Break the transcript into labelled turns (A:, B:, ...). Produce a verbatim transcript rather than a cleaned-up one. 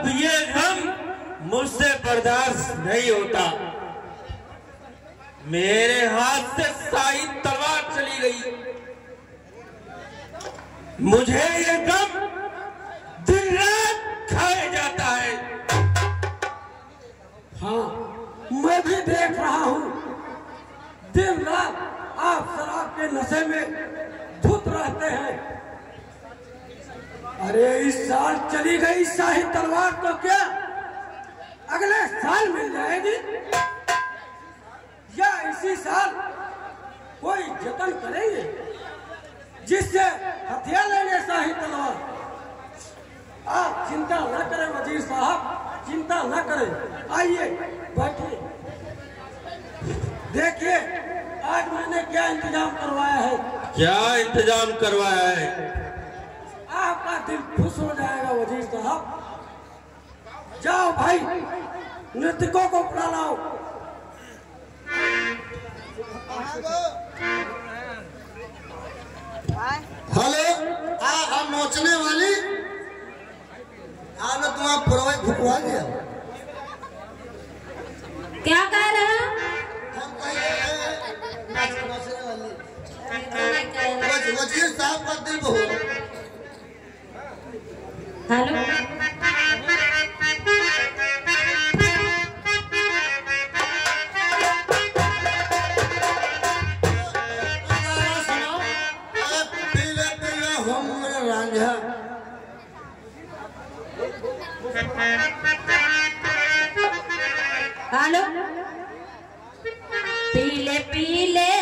A: अब ये गम मुझसे बर्दाश्त नहीं होता। मेरे हाथ से शाही तलवार चली गई। मुझे ये गम दिन रात खाए जाता है।
B: हाँ, मैं भी देख रहा हूँ, दिन रात आप शराब के नशे में धुत रहते हैं। अरे इस साल चली गई शाही तलवार तो क्या अगले साल मिल जाएगी, या इसी साल कोई जतन करेंगे जिससे हथियार लेंगे शाही तलवार। आप चिंता न करें वजीर साहब, चिंता न करें। आइए बैठिए, देखिए आज मैंने क्या इंतजाम करवाया है।
A: क्या इंतजाम करवाया है?
B: आपका दिल खुश हो जाएगा वजीर साहब। जाओ भाई, नृतकों को बुला लाओ।
C: हेलो, आ हम नोचने वाली आज तुम्हारा पुरोहित भुकवा दिया।
D: क्या कह रहे हैं?
C: हम कह रहे हैं नोचने वाली वजीर साहब का दिल बहुत।
D: हेलो, हेलो, पीले पीले